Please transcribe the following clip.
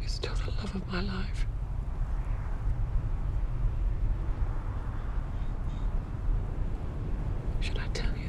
still the love of my life. Should I tell you?